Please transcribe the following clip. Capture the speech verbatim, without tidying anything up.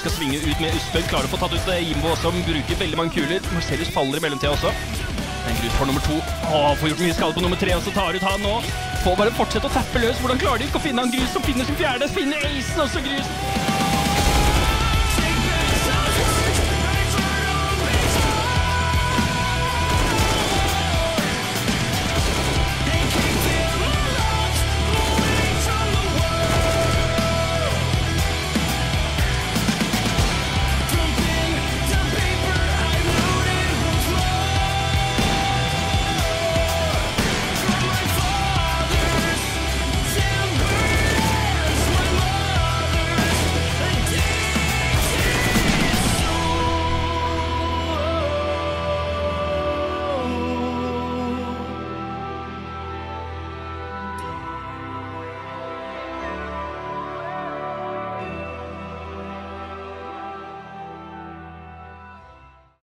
skal svinge ut med Østbøk, klarer å få tatt ut Jimbo også, bruker veldig mange kuler. Marcellus faller i mellomtida også. Men Grus får nummer to. Åh, får gjort mye skade på nummer tre, og så tar ut han nå. Får bare fortsette å tappe løs. Hvordan klarer de ikke å finne han Grus, som finner sin fjerde, finner acen også Grus.